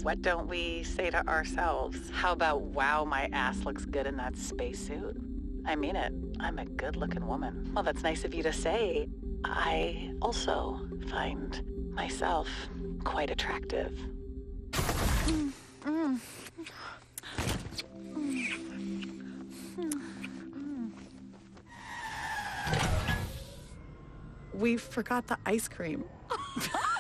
What don't we say to ourselves? How about, wow, my ass looks good in that spacesuit? I mean it. I'm a good-looking woman. Well, that's nice of you to say. I also find myself quite attractive. We forgot the ice cream.